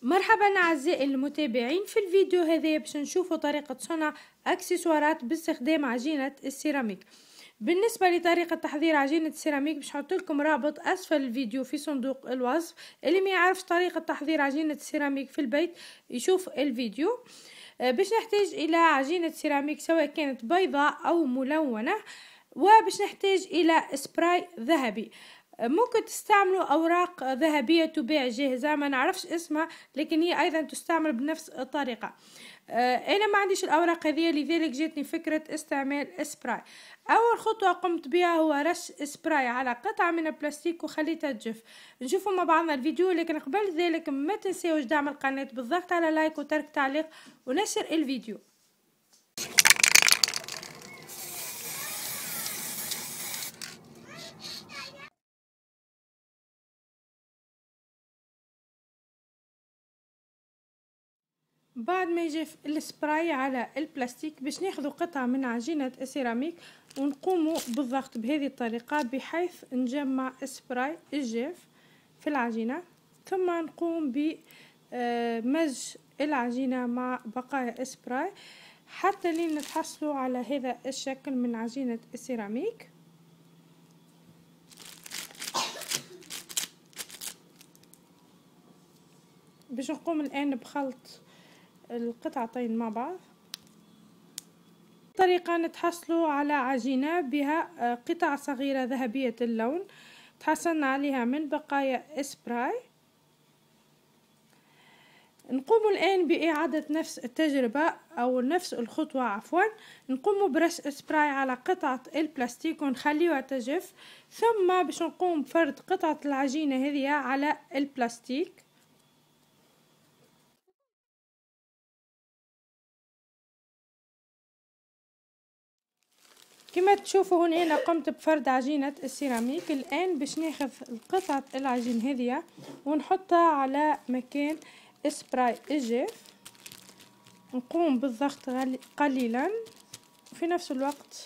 مرحبا اعزائي المتابعين. في الفيديو هذا باش نشوفوا طريقة صنع اكسسوارات باستخدام عجينة السيراميك. بالنسبة لطريقة تحضير عجينة السيراميك باش نحط لكم رابط اسفل الفيديو في صندوق الوصف. اللي ما يعرفش طريقة تحضير عجينة السيراميك في البيت يشوف الفيديو. باش نحتاج الى عجينة سيراميك سواء كانت بيضاء او ملونة، وباش نحتاج الى سبراي ذهبي. ممكن تستعملوا اوراق ذهبيه تباع جاهزه، ما نعرفش اسمها لكن هي ايضا تستعمل بنفس الطريقه. انا ما عنديش الاوراق هذه، لذلك جاتني فكره استعمال سبراي. اول خطوه قمت بها هو رش سبراي على قطعه من البلاستيك وخليتها تجف. نشوفوا مع بعضنا الفيديو، لكن قبل ذلك ما تنساوش دعم القناه بالضغط على لايك وترك تعليق ونشر الفيديو. بعد ما يجف السبراي على البلاستيك باش ناخذ قطعة من عجينة السيراميك ونقوم بالضغط بهذه الطريقة بحيث نجمع السبراي الجاف في العجينة، ثم نقوم بمزج العجينة مع بقايا السبراي حتى لين نتحصلوا على هذا الشكل من عجينة السيراميك. باش نقوم الآن بخلط القطعتين مع بعض. طريقة نتحصلوا على عجينة بها قطع صغيرة ذهبية اللون تحصلنا عليها من بقايا سبراي. نقوم الآن بإعادة نفس التجربة أو نفس الخطوة عفوا. نقوم برش سبراي على قطعة البلاستيك ونخليها تجف، ثم باش نقوم بفرد قطعة العجينة هذه على البلاستيك. كما تشوفوا هنا انا قمت بفرد عجينة السيراميك. الان باش ناخذ قطعة العجين هذه ونحطها على مكان سبراي الجاف، نقوم بالضغط قليلا. في نفس الوقت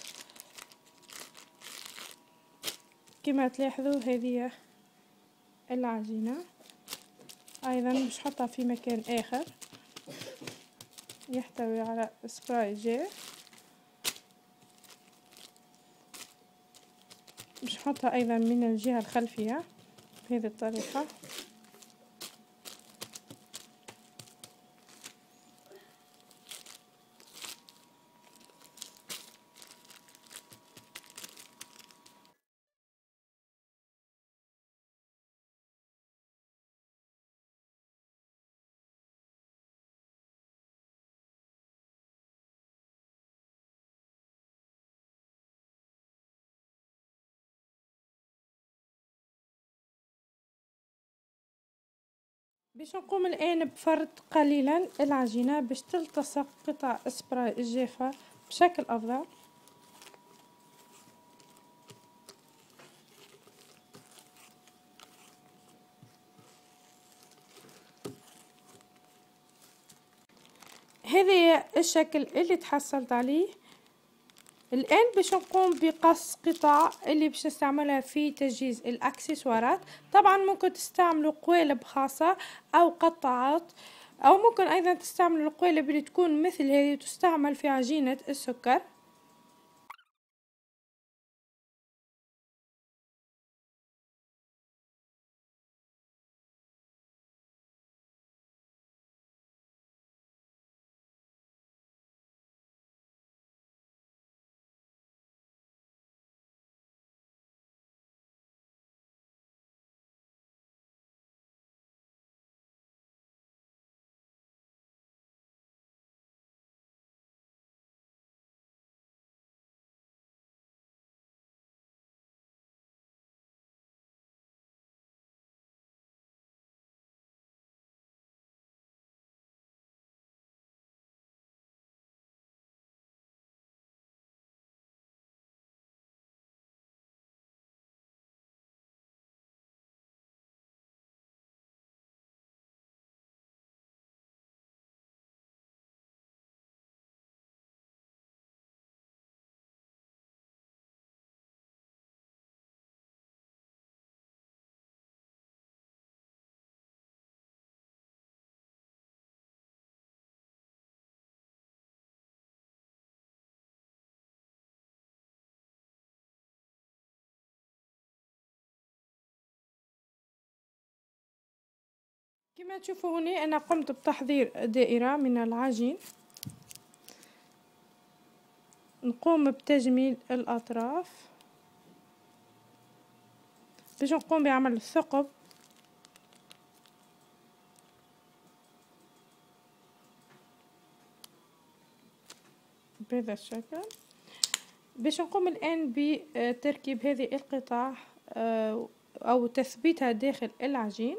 كما تلاحظوا هذه العجينة ايضا باش نحطها في مكان اخر يحتوي على سبراي جاف، باش نحطها ايضا من الجهة الخلفية بهذه الطريقة. باش نقوم الان بفرد قليلا العجينة باش تلتصق قطع سبراي الجافة بشكل افضل. هذا الشكل اللي تحصلت عليه. الان باش نقوم بقص قطع اللي باش نستعملها في تجهيز الاكسسوارات. طبعا ممكن تستعملوا قوالب خاصة او قطعات، او ممكن ايضا تستعملوا القوالب اللي تكون مثل هذه تستعمل في عجينة السكر. كما تشوفوا هنا انا قمت بتحضير دائرة من العجين، نقوم بتجميل الاطراف باش نقوم بعمل الثقب بهذا الشكل. باش نقوم الآن بتركيب هذه القطع أو تثبيتها داخل العجين.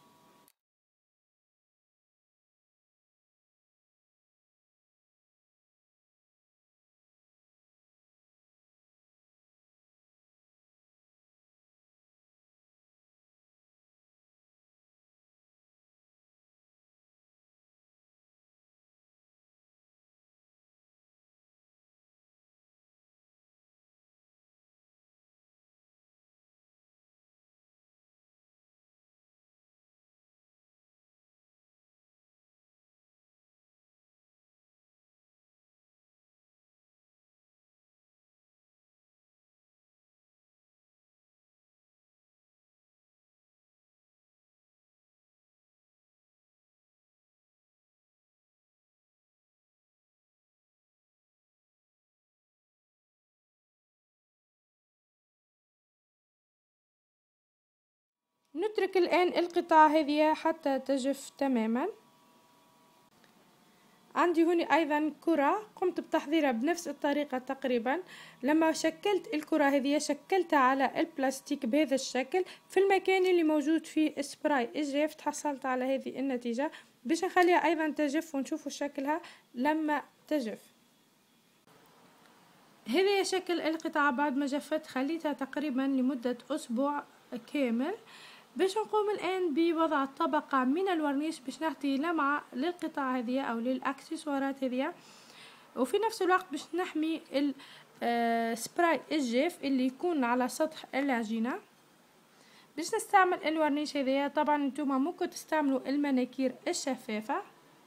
نترك الآن القطع هذه حتى تجف تماما. عندي هنا أيضا كرة قمت بتحضيرها بنفس الطريقة تقريبا. لما شكلت الكرة هذه شكلتها على البلاستيك بهذا الشكل في المكان اللي موجود فيه سبراي الجاف، تحصلت على هذه النتيجة. باش نخليها أيضا تجف ونشوفوا شكلها لما تجف. هذا شكل القطعة بعد ما جفت، خليتها تقريبا لمدة أسبوع كامل. باش نقوم الآن بوضع طبقة من الورنيش باش نعطي لمعة للقطع هذه أو للأكسسوارات هذه، وفي نفس الوقت باش نحمي السبراي الجاف اللي يكون على سطح العجينة. باش نستعمل الورنيش هذه، طبعا انتوما ممكن تستعملوا المناكير الشفافة.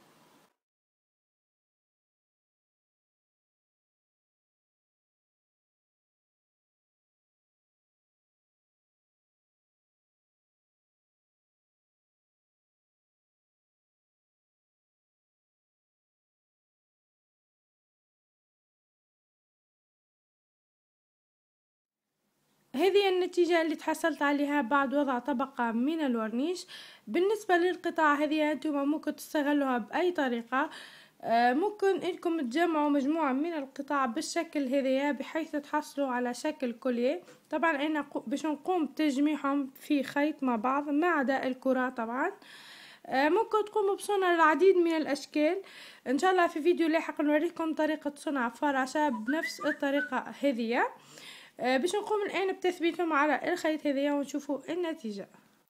هذه النتيجة اللي تحصلت عليها بعد وضع طبقة من الورنيش. بالنسبة للقطع هذه انتم ممكن تستغلوها بأي طريقة. ممكن انكم تجمعوا مجموعة من القطع بالشكل هذا بحيث تحصلوا على شكل كوليه. طبعا انا باش نقوم بتجميعهم في خيط مع بعض ما عدا الكرة طبعا. ممكن تقوموا بصنع العديد من الاشكال. ان شاء الله في فيديو لاحق نوريكم طريقة صنع فراشة بنفس الطريقة هذه. باش نقوم الآن بتثبيتهم على الخيط هذايا ونشوفوا النتيجة.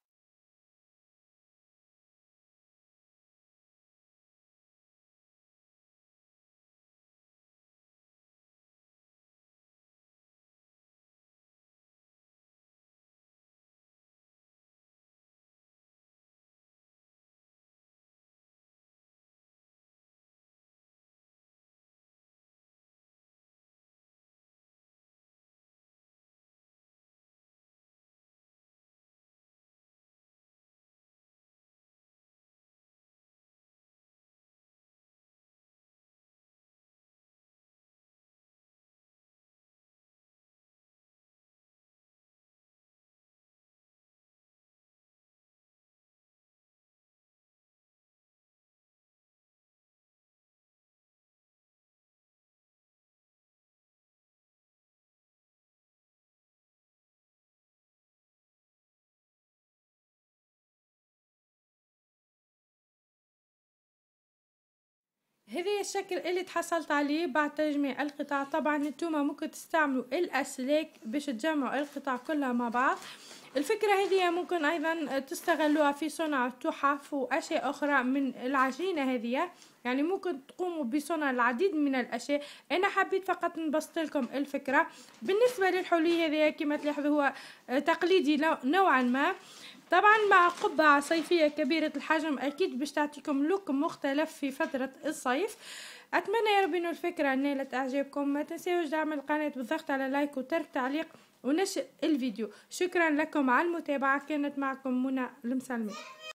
هذا الشكل اللي تحصلت عليه بعد تجميع القطع. طبعا انتوما ممكن تستعملوا الاسلاك باش تجمعوا القطع كلها مع بعض. الفكرة هذه ممكن ايضا تستغلوها في صنع تحف واشياء اخرى من العجينة هذه، يعني ممكن تقوموا بصنع العديد من الاشياء. انا حبيت فقط نبسط لكم الفكرة. بالنسبة للحلي هذه كما تلاحظوا هو تقليدي نوعا ما، طبعا مع قبعة صيفية كبيرة الحجم اكيد باش تعطيكم لوك مختلف في فترة الصيف. اتمنى يا رب انه الفكرة نالت اعجابكم. ما تنسوش دعم القناة بالضغط على لايك وترك تعليق ونشر الفيديو. شكرا لكم على المتابعة. كانت معكم منى المسلمي.